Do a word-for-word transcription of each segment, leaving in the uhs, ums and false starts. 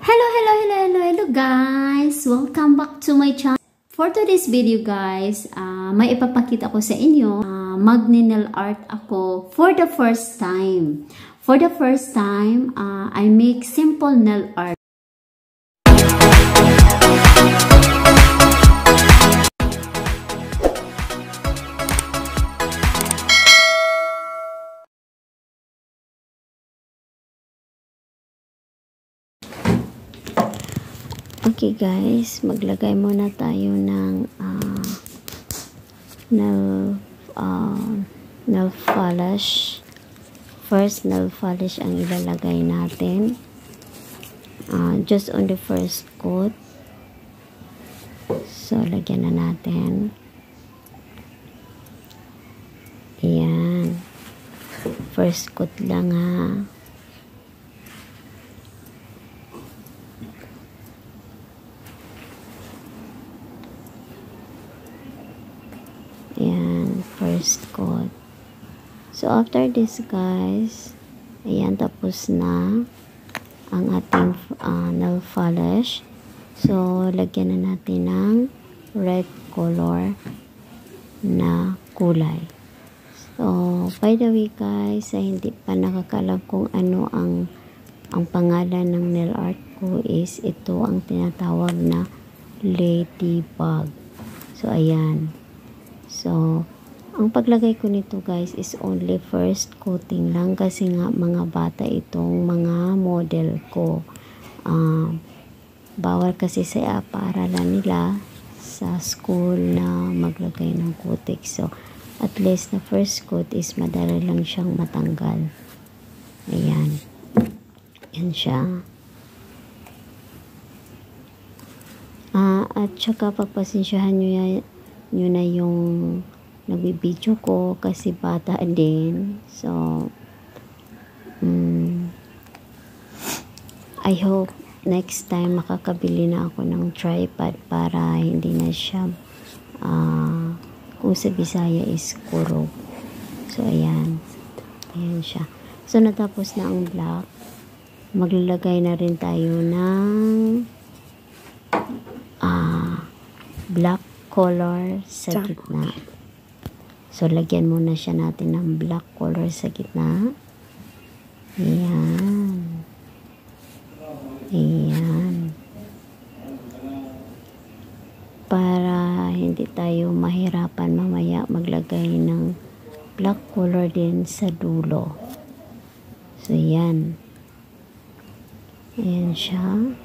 Hello, hello, hello, hello, hello guys! Welcome back to my channel. For today's video guys, uh, may ipapakita ko sa inyo, uh, mag-nail art ako for the first time. For the first time, uh, I make simple nail art. Okay guys, maglagay muna tayo ng uh, nail, uh, nail polish. First, nail polish ang ilalagay natin. Uh, just on the first coat. So, lagyan na natin. Ayan. First coat lang ha. Ayan, first coat. So, after this, guys, ayan, tapos na ang ating uh, nail polish. So, lagyan na natin ng red color na kulay. So, by the way, guys, ay hindi pa nakakalam kung ano ang ang pangalan ng nail art ko is ito ang tinatawag na ladybug. So, ayan. So, ang paglagay ko nito guys is only first coating lang kasi nga mga bata itong mga model ko. Uh, bawal kasi sa paaralan nila sa school na maglagay ng coating. So, at least na first coat is madali lang siyang matanggal. Ayan. Yan siya. Uh, at saka pagpasensyahan nyo yan yun na yung nagbibideo ko kasi bata din. So, um, I hope next time makakabili na ako ng tripod para hindi na siya uh, kung sa Bisaya is kurog. So, ayan. Ayan siya. So, natapos na ang black. Maglalagay na rin tayo ng uh, black color sa gitna. So, lagyan muna siya natin ng black color sa gitna. Ayan. Ayan. Para hindi tayo mahirapan mamaya maglagay ng black color din sa dulo. So, ayan. Ayan siya.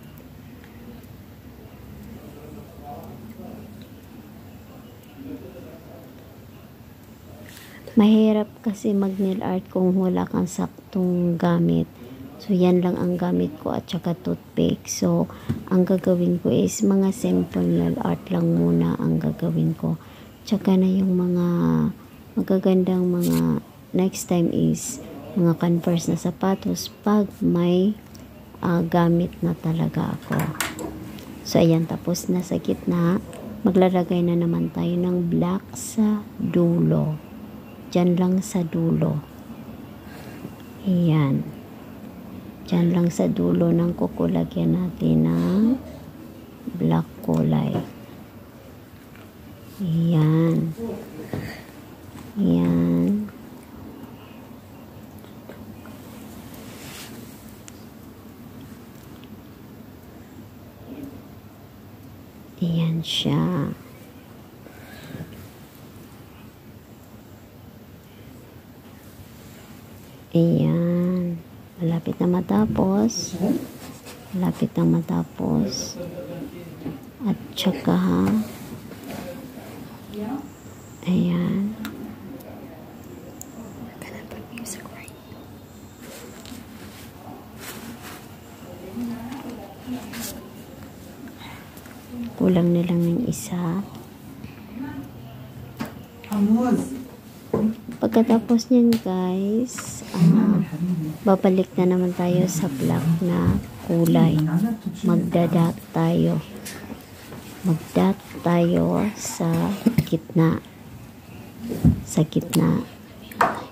Mahirap kasi mag nail art kung wala kang saktong gamit. So, yan lang ang gamit ko at saka toothpick. So, ang gagawin ko is mga simple nail art lang muna ang gagawin ko. Tsaka na yung mga magagandang mga next time is mga Converse na sapatos pag may uh, gamit na talaga ako. So, ayan, tapos na sa gitna. Maglalagay na naman tayo ng black sa dulo. Diyan lang sa dulo. Ayan. Diyan lang sa dulo ng kukulagyan natin ng black kulay. Ayan. Ayan. Ayan siya. Ayan. Malapit na matapos. Malapit na matapos. At saka ha. Ayan. Kulang na lang ng isa. Pagkatapos niyan guys, uh, babalik na naman tayo sa black na kulay. Magdadat tayo. Magdat tayo sa gitna. Sa gitna.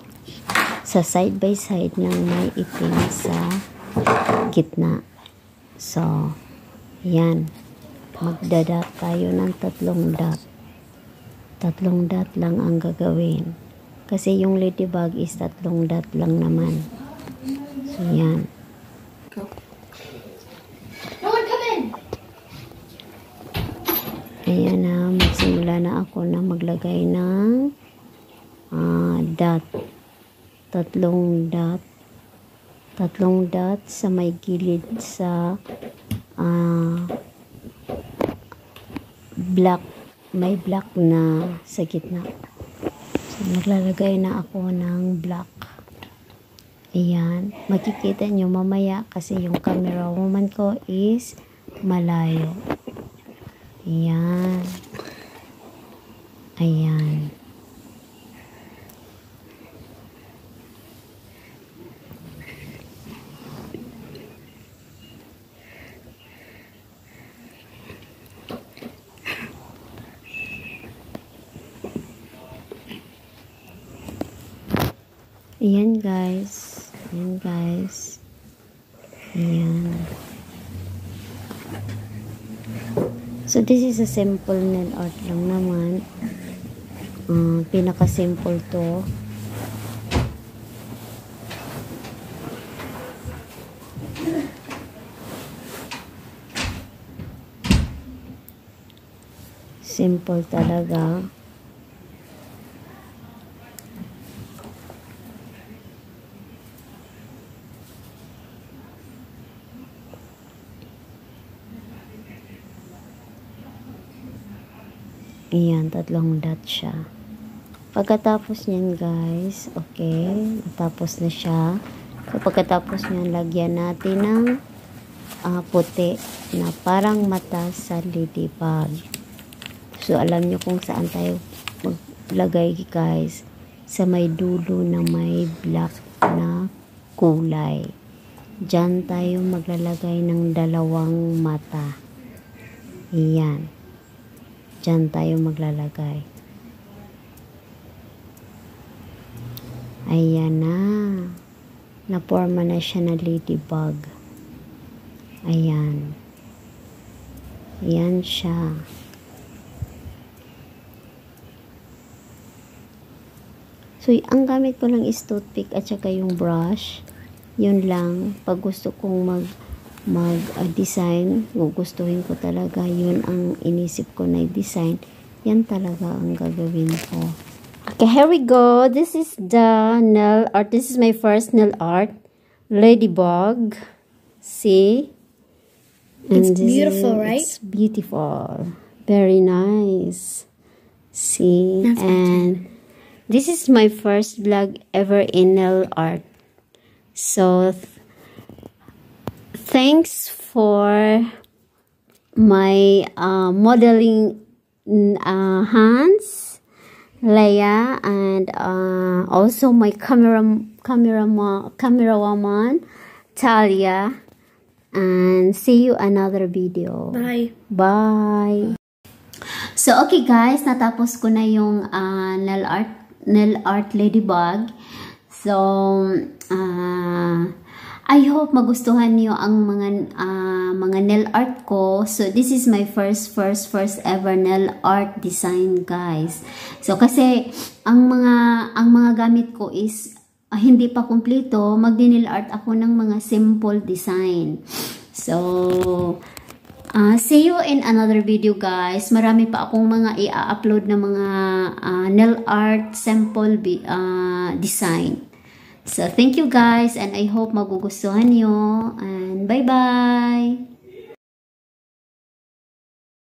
Sa side by side ng may itim sa gitna. So, yan. Magdadot tayo ng tatlong dot. Tatlong dot lang ang gagawin. Kasi yung ladybug is tatlong dot lang naman. So, yan. Go. No one come in! Ayan na, magsimula na ako na maglagay ng uh, dot. Tatlong dot. Tatlong dot sa may gilid sa uh, black. May black na sa gitna. So, naglalagay na ako ng black. Ayan. Makikita nyo mamaya kasi yung camera woman ko is malayo. Ayan. Ayan. Ayan guys. Ayan guys. Ayan. So this is a simple nail art lang naman. Uh, pinaka-simple to. Simple talaga. Ayan, tatlong dot siya. Pagkatapos niyan guys, okay, natapos na siya. So, pagkatapos niyan, lagyan natin ng uh, puti na parang mata sa ladybug. So, alam nyo kung saan tayo maglagay guys. Sa may dulo na may black na kulay. Diyan tayo maglalagay ng dalawang mata. Ayan. Diyan tayo maglalagay. Ayan na. Naporma na siya na ladybug. Ayan. Ayan siya. So, ang gamit ko lang is toothpick at saka yung brush. Yun lang. Pag gusto kong mag mag-design, uh, gugustuhin ko talaga, yun ang inisip ko na design, yan talaga ang gagawin ko. Okay, here we go. This is the nail art. This is my first nail art. Ladybug. See? And it's beautiful, is, right? It's beautiful. Very nice. See? That's and this is my first vlog ever in nail art. So, thanks for my uh, modeling uh, hands, Leia, and uh, also my camera camera camera woman, Talia. And see you another video. Bye. Bye. So okay guys, natapos ko na yung uh, nail art nail art ladybug. So uh, I hope magustuhan niyo ang mga uh, mga nail art ko. So this is my first first first ever nail art design, guys. So kasi ang mga ang mga gamit ko is uh, hindi pa kumpleto. Magdi-nail art ako ng mga simple design. So uh, see you in another video, guys. Marami pa akong mga i-upload na mga uh, nail art sample uh, design. So, thank you guys, and I hope magugustuhan nyo, and bye-bye!